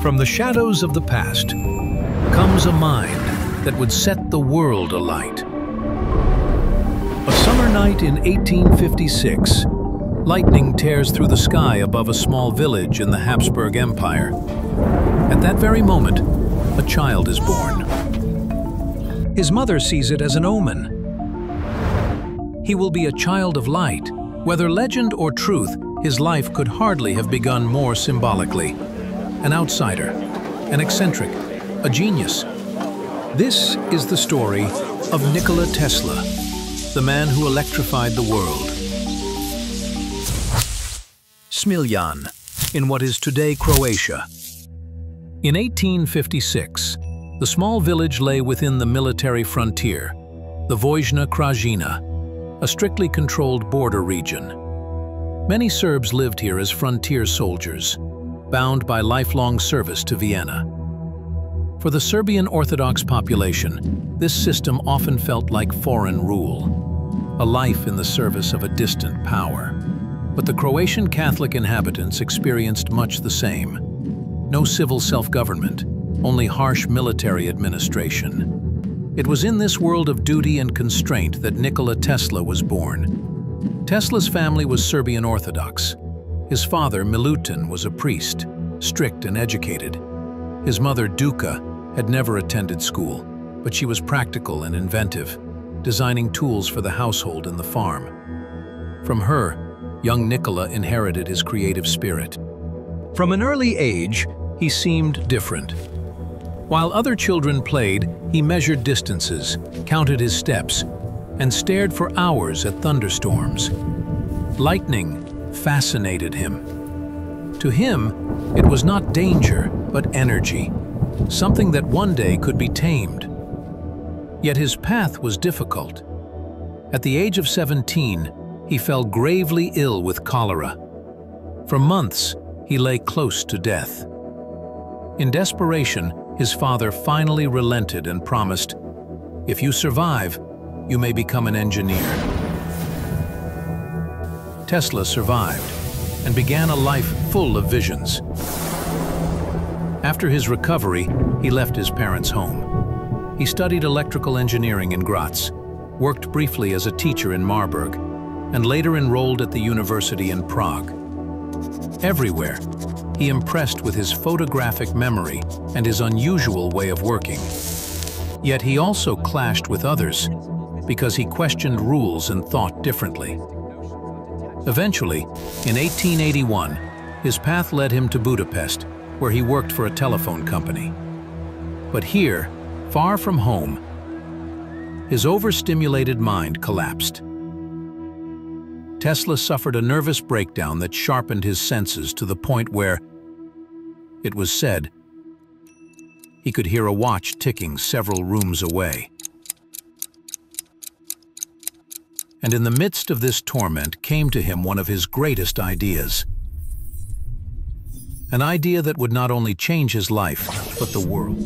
From the shadows of the past comes a mind that would set the world alight. A summer night in 1856, lightning tears through the sky above a small village in the Habsburg Empire. At that very moment, a child is born. His mother sees it as an omen. He will be a child of light. Whether legend or truth, his life could hardly have begun more symbolically. An outsider, an eccentric, a genius. This is the story of Nikola Tesla, the man who electrified the world. Smiljan, in what is today Croatia. In 1856, the small village lay within the military frontier, the Vojna Krajina, a strictly controlled border region. Many Serbs lived here as frontier soldiers, bound by lifelong service to Vienna. For the Serbian Orthodox population, this system often felt like foreign rule, a life in the service of a distant power. But the Croatian Catholic inhabitants experienced much the same. No civil self-government, only harsh military administration. It was in this world of duty and constraint that Nikola Tesla was born. Tesla's family was Serbian Orthodox. His father, Milutin, was a priest, strict and educated. His mother, Duka, had never attended school, but she was practical and inventive, designing tools for the household and the farm. From her, young Nikola inherited his creative spirit. From an early age, he seemed different. While other children played, he measured distances, counted his steps, and stared for hours at thunderstorms. Lightning fascinated him. To him, it was not danger, but energy, something that one day could be tamed. Yet his path was difficult. At the age of 17, he fell gravely ill with cholera. For months, he lay close to death. In desperation, his father finally relented and promised, "If you survive, you may become an engineer." Tesla survived and began a life full of visions. After his recovery, he left his parents' home. He studied electrical engineering in Graz, worked briefly as a teacher in Marburg, and later enrolled at the university in Prague. Everywhere, he impressed with his photographic memory and his unusual way of working. Yet he also clashed with others because he questioned rules and thought differently. Eventually, in 1881, his path led him to Budapest, where he worked for a telephone company. But here, far from home, his overstimulated mind collapsed. Tesla suffered a nervous breakdown that sharpened his senses to the point where, it was said, he could hear a watch ticking several rooms away. And in the midst of this torment came to him one of his greatest ideas. An idea that would not only change his life, but the world.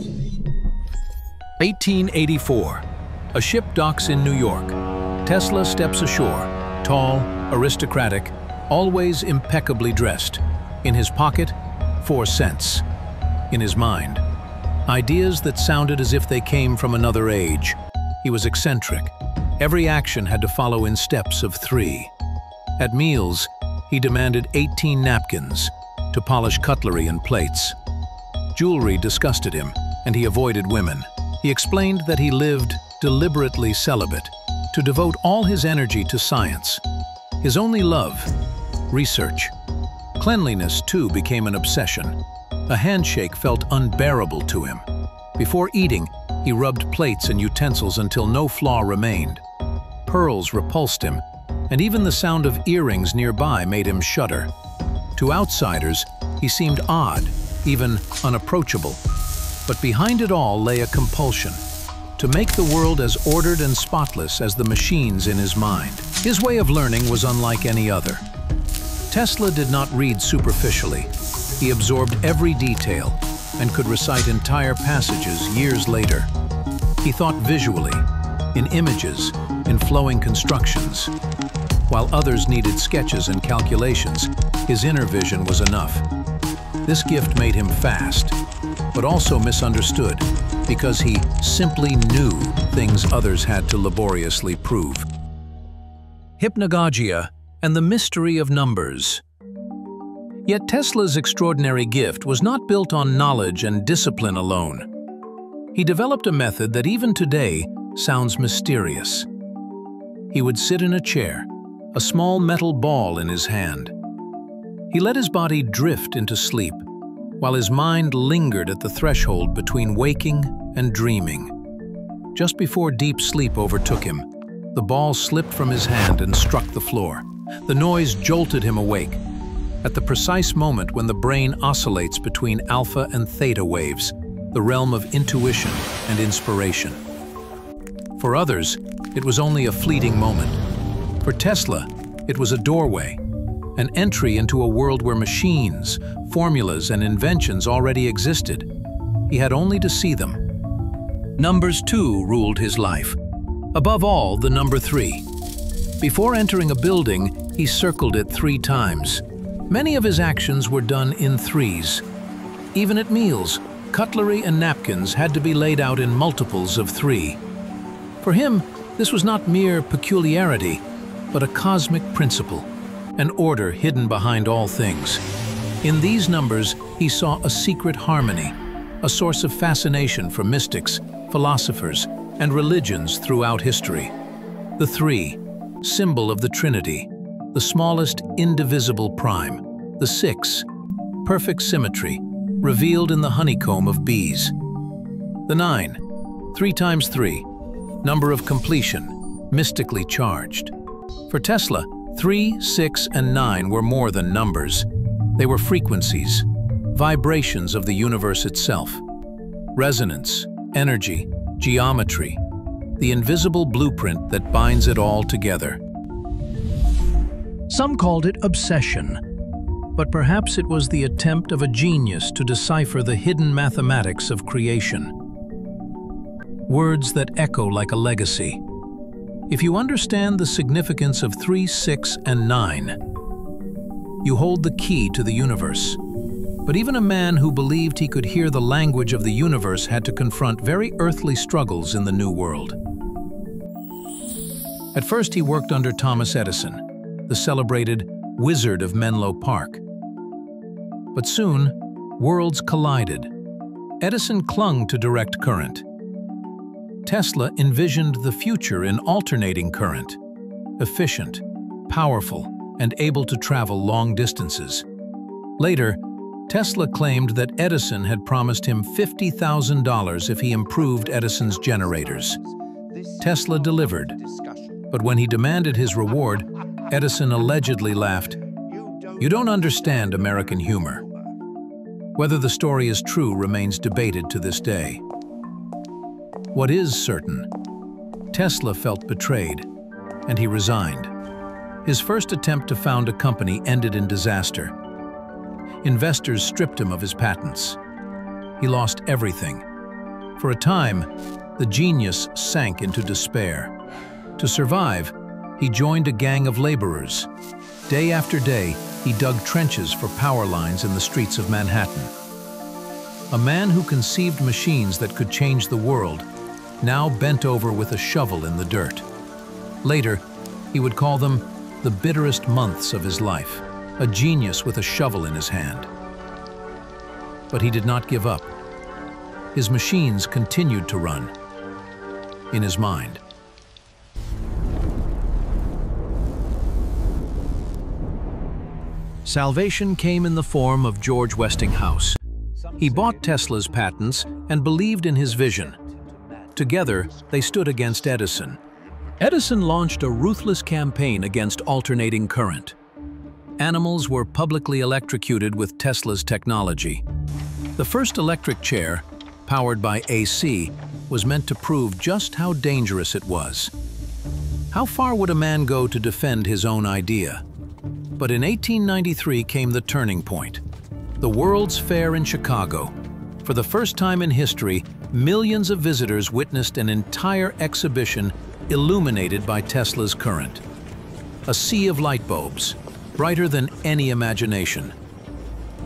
1884. A ship docks in New York. Tesla steps ashore, tall, aristocratic, always impeccably dressed. In his pocket, 4 cents. In his mind, ideas that sounded as if they came from another age. He was eccentric. Every action had to follow in steps of 3. At meals, he demanded 18 napkins to polish cutlery and plates. Jewelry disgusted him, and he avoided women. He explained that he lived deliberately celibate, to devote all his energy to science. His only love, research. Cleanliness, too, became an obsession. A handshake felt unbearable to him. Before eating, he rubbed plates and utensils until no flaw remained. Pearls repulsed him, and even the sound of earrings nearby made him shudder. To outsiders, he seemed odd, even unapproachable. But behind it all lay a compulsion to make the world as ordered and spotless as the machines in his mind. His way of learning was unlike any other. Tesla did not read superficially. He absorbed every detail and could recite entire passages years later. He thought visually, in images, in flowing constructions. While others needed sketches and calculations, his inner vision was enough. This gift made him fast, but also misunderstood because he simply knew things others had to laboriously prove. Hypnagogia and the mystery of numbers. Yet Tesla's extraordinary gift was not built on knowledge and discipline alone. He developed a method that even today sounds mysterious. He would sit in a chair, a small metal ball in his hand. He let his body drift into sleep, while his mind lingered at the threshold between waking and dreaming. Just before deep sleep overtook him, the ball slipped from his hand and struck the floor. The noise jolted him awake, at the precise moment when the brain oscillates between alpha and theta waves, the realm of intuition and inspiration. For others, it was only a fleeting moment. For Tesla, it was a doorway, an entry into a world where machines, formulas, and inventions already existed. He had only to see them. Numbers too ruled his life. Above all, the number 3. Before entering a building, he circled it 3 times. Many of his actions were done in 3s. Even at meals, cutlery and napkins had to be laid out in multiples of 3. For him, this was not mere peculiarity, but a cosmic principle, an order hidden behind all things. In these numbers, he saw a secret harmony, a source of fascination for mystics, philosophers, and religions throughout history. The 3, symbol of the Trinity, the smallest indivisible prime. The 6, perfect symmetry, revealed in the honeycomb of bees. The 9, 3 times 3, number of completion, mystically charged. For Tesla, 3, 6, and 9 were more than numbers. They were frequencies, vibrations of the universe itself. Resonance, energy, geometry, the invisible blueprint that binds it all together. Some called it obsession, but perhaps it was the attempt of a genius to decipher the hidden mathematics of creation. Words that echo like a legacy. If you understand the significance of 3, 6, and 9, you hold the key to the universe. But even a man who believed he could hear the language of the universe had to confront very earthly struggles in the New World. At first, he worked under Thomas Edison, the celebrated Wizard of Menlo Park. But soon, worlds collided. Edison clung to direct current. Tesla envisioned the future in alternating current, efficient, powerful, and able to travel long distances. Later, Tesla claimed that Edison had promised him $50,000 if he improved Edison's generators. Tesla delivered, but when he demanded his reward, Edison allegedly laughed, "You don't understand American humor." Whether the story is true remains debated to this day. What is certain? Tesla felt betrayed, and he resigned. His first attempt to found a company ended in disaster. Investors stripped him of his patents. He lost everything. For a time, the genius sank into despair. To survive, he joined a gang of laborers. Day after day, he dug trenches for power lines in the streets of Manhattan. A man who conceived machines that could change the world now bent over with a shovel in the dirt. Later, he would call them the bitterest months of his life, a genius with a shovel in his hand. But he did not give up. His machines continued to run in his mind. Salvation came in the form of George Westinghouse. He bought Tesla's patents and believed in his vision. Together, they stood against Edison. Edison launched a ruthless campaign against alternating current. Animals were publicly electrocuted with Tesla's technology. The first electric chair, powered by AC, was meant to prove just how dangerous it was. How far would a man go to defend his own idea? But in 1893 came the turning point. The World's Fair in Chicago. For the first time in history, millions of visitors witnessed an entire exhibition illuminated by Tesla's current. A sea of light bulbs, brighter than any imagination.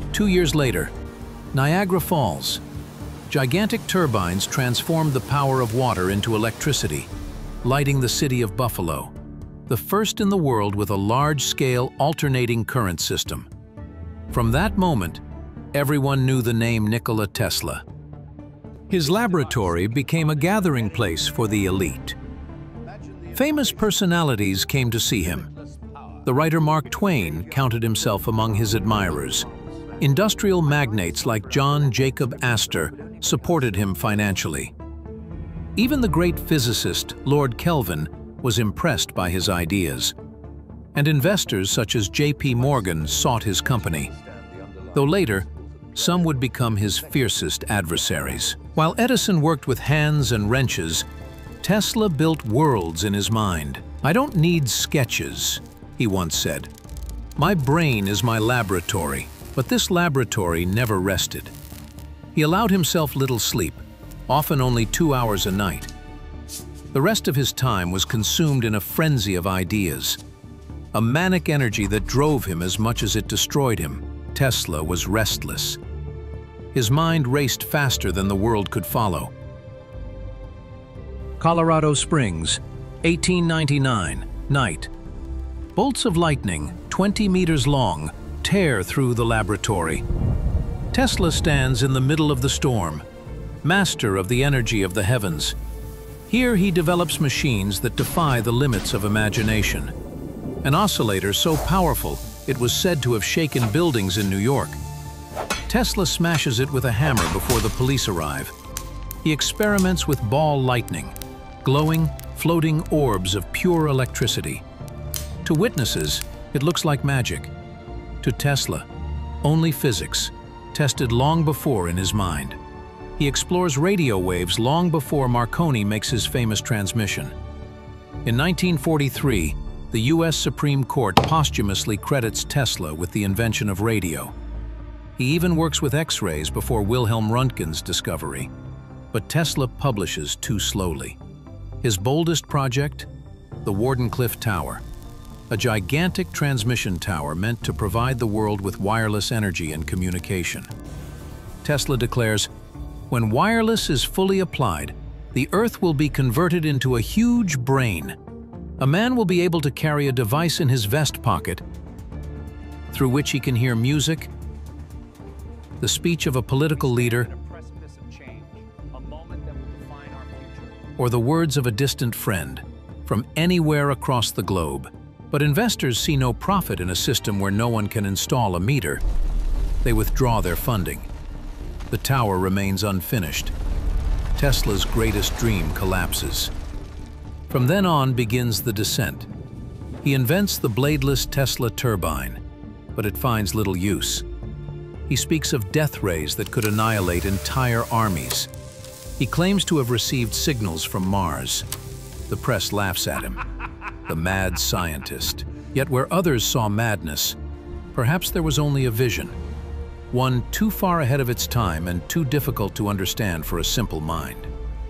2 years later, Niagara Falls. Gigantic turbines transformed the power of water into electricity, lighting the city of Buffalo, the first in the world with a large-scale alternating current system. From that moment, everyone knew the name Nikola Tesla. His laboratory became a gathering place for the elite. Famous personalities came to see him. The writer Mark Twain counted himself among his admirers. Industrial magnates like John Jacob Astor supported him financially. Even the great physicist Lord Kelvin was impressed by his ideas. And investors such as J.P. Morgan sought his company, though later, some would become his fiercest adversaries. While Edison worked with hands and wrenches, Tesla built worlds in his mind. "I don't need sketches," he once said. "My brain is my laboratory." But this laboratory never rested. He allowed himself little sleep, often only 2 hours a night. The rest of his time was consumed in a frenzy of ideas, a manic energy that drove him as much as it destroyed him. Tesla was restless. His mind raced faster than the world could follow. Colorado Springs, 1899, night. Bolts of lightning, 20 meters long, tear through the laboratory. Tesla stands in the middle of the storm, master of the energy of the heavens. Here he develops machines that defy the limits of imagination. An oscillator so powerful it was said to have shaken buildings in New York. Tesla smashes it with a hammer before the police arrive. He experiments with ball lightning, glowing, floating orbs of pure electricity. To witnesses, it looks like magic. To Tesla, only physics, tested long before in his mind. He explores radio waves long before Marconi makes his famous transmission. In 1943, the U.S. Supreme Court posthumously credits Tesla with the invention of radio. He even works with X-rays before Wilhelm Röntgen's discovery. But Tesla publishes too slowly. His boldest project? The Wardenclyffe Tower, a gigantic transmission tower meant to provide the world with wireless energy and communication. Tesla declares, "When wireless is fully applied, the Earth will be converted into a huge brain. A man will be able to carry a device in his vest pocket through which he can hear music, the speech of a political leader, or the words of a distant friend from anywhere across the globe." But investors see no profit in a system where no one can install a meter. They withdraw their funding. The tower remains unfinished. Tesla's greatest dream collapses. From then on begins the descent. He invents the bladeless Tesla turbine, but it finds little use. He speaks of death rays that could annihilate entire armies. He claims to have received signals from Mars. The press laughs at him. The mad scientist. Yet where others saw madness, perhaps there was only a vision, one too far ahead of its time and too difficult to understand for a simple mind.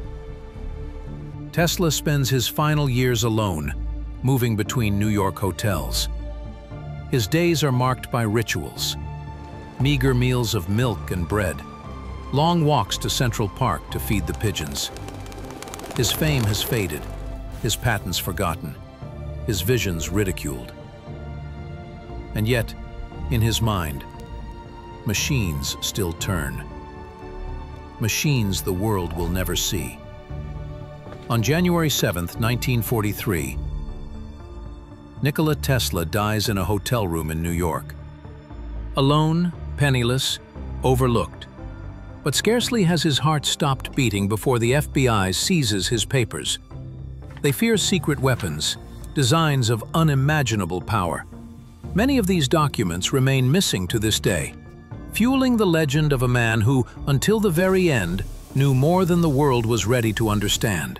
Tesla spends his final years alone, moving between New York hotels. His days are marked by rituals, meager meals of milk and bread, long walks to Central Park to feed the pigeons. His fame has faded, his patents forgotten, his visions ridiculed. And yet, in his mind, machines still turn. Machines the world will never see. On January 7, 1943, Nikola Tesla dies in a hotel room in New York. Alone, penniless, overlooked. But scarcely has his heart stopped beating before the FBI seizes his papers. They fear secret weapons, designs of unimaginable power. Many of these documents remain missing to this day, fueling the legend of a man who, until the very end, knew more than the world was ready to understand.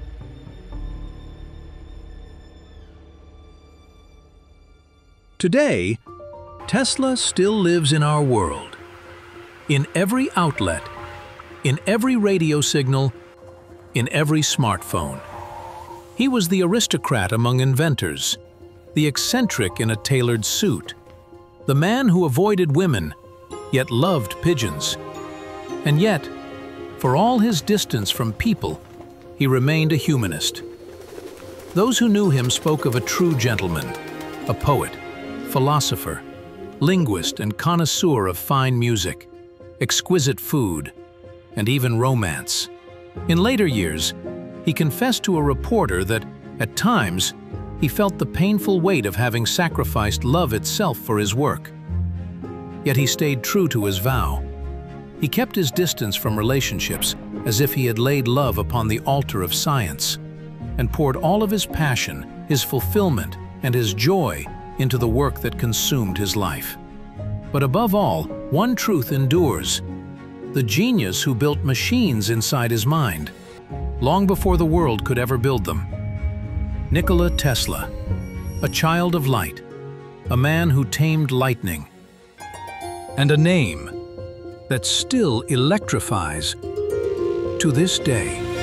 Today, Tesla still lives in our world. In every outlet, in every radio signal, in every smartphone. He was the aristocrat among inventors, the eccentric in a tailored suit, the man who avoided women, yet loved pigeons. And yet, for all his distance from people, he remained a humanist. Those who knew him spoke of a true gentleman, a poet, philosopher, linguist and connoisseur of fine music, exquisite food, and even romance. In later years, he confessed to a reporter that, at times, he felt the painful weight of having sacrificed love itself for his work. Yet he stayed true to his vow. He kept his distance from relationships as if he had laid love upon the altar of science, and poured all of his passion, his fulfillment, and his joy into the work that consumed his life. But above all, one truth endures: the genius who built machines inside his mind, long before the world could ever build them. Nikola Tesla, a child of light, a man who tamed lightning, and a name that still electrifies to this day.